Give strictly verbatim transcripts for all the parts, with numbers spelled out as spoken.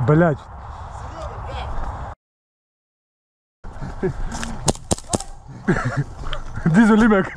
Блять. Дизель лимек.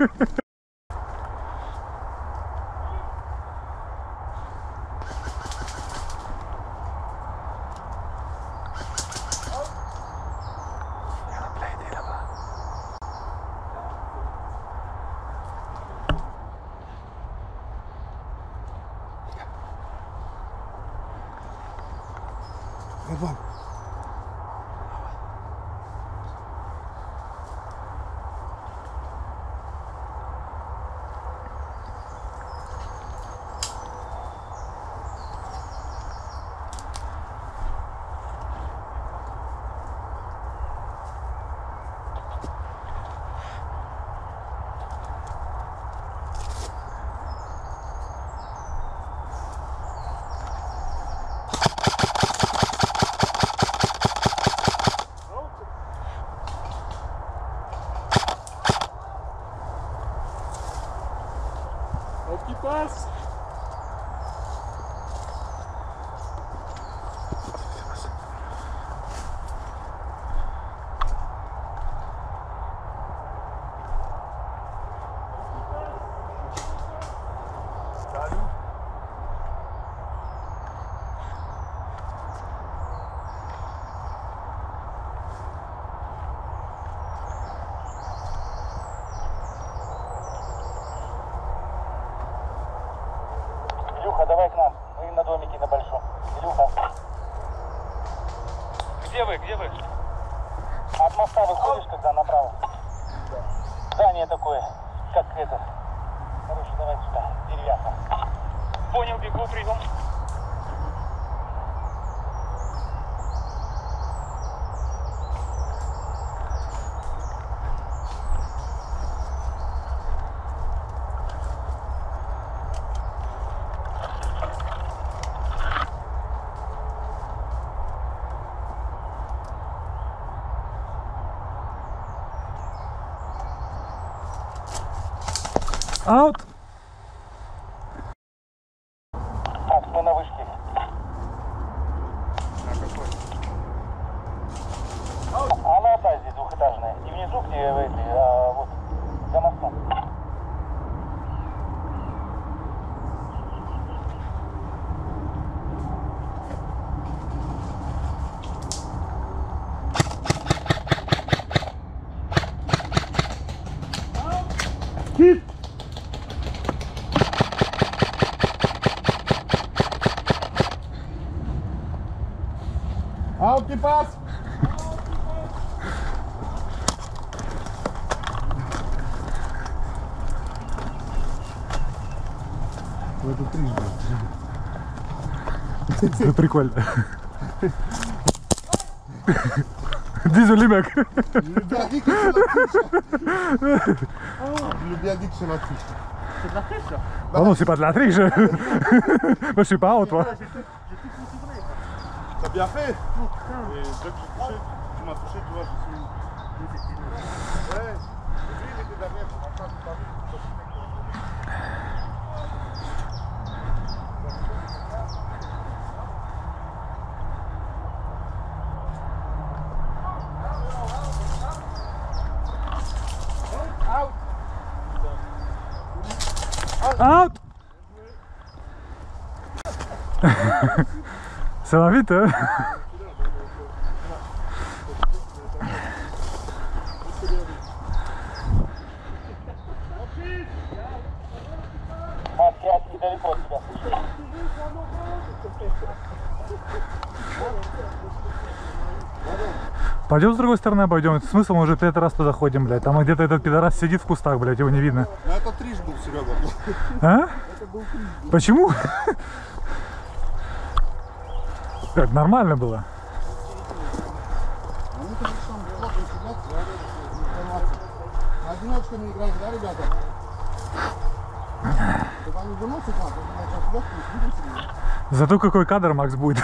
Passe. Давай к нам, мы на домике на большом. Илюха. Где вы, где вы? От моста выходишь, когда направо. Да. Здание такое, как это. Короче, давай сюда, деревянно. Понял, бегу, прием. Аут. Так, мы на вышке. На какой? Она та здесь двухэтажная. Не внизу, где вы эти, а вот за мостом. Хит. Алки пас! Это три. Это прикольно. Дизель лимек. Lubiadik sur la triche. C'est de la triche là? Ah non, c'est pas de la triche. Moi je suis pas out, toi. T'as bien fait. Et dès que j'ai touché, tu m'as touché, tu vois, je suis... Ouais, lui il était derrière, pour rentrer, tu t'as vu. Out. Ça va vite, hein? Мат, я недалеко от тебя слышу. Пойдем с другой стороны обойдем. Смысл, мы уже пятый раз туда ходим, блядь. Там где-то этот пидорас сидит в кустах, блядь, его не видно. Ну это триш был, Серега. А? Это был триш был. Почему? Как, нормально было? Они там сам плохо сидят, информация. Одиночками играть, да, ребята? Когда они выносят нас, это значит легкие, двигатели. Зато какой кадр, Макс, будет.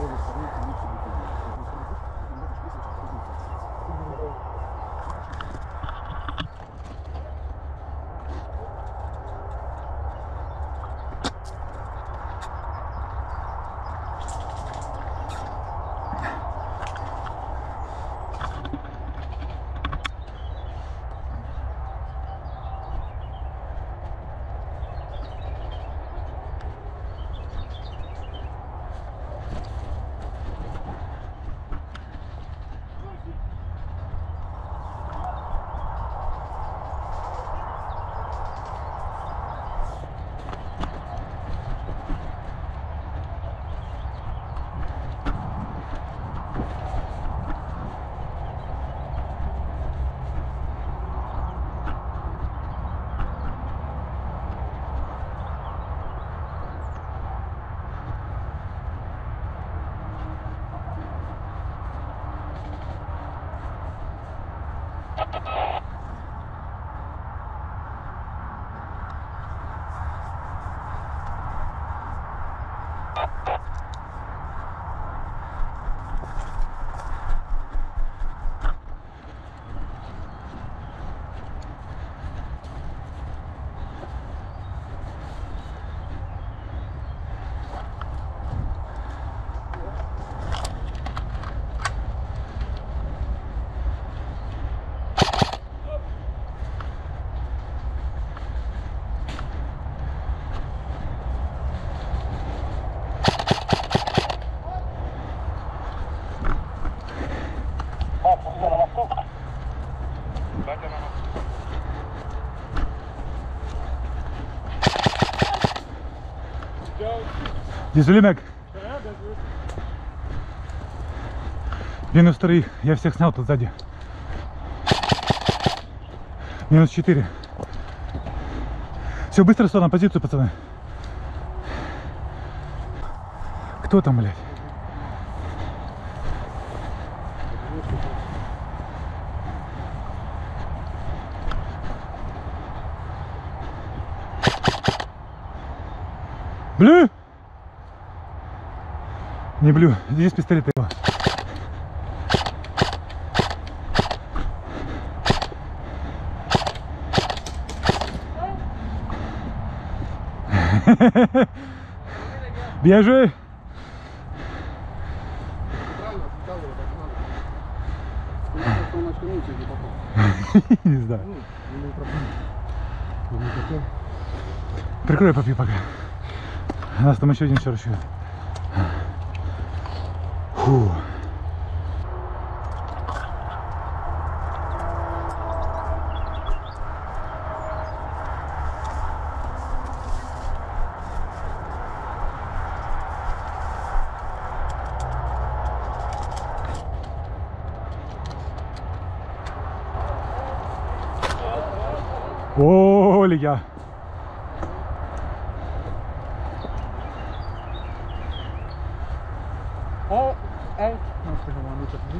Дизелимек. Минус три. Я всех снял тут сзади. Минус четыре. Все, быстро сюда на позицию, пацаны. Кто там, блядь? Блю! Не блю, здесь пистолет его. Бежи! Не знаю. Прикрой, попью пока. У нас там еще один черт. Фу. О, Лия. Oh, hey. Non, c'est vraiment un autre truc.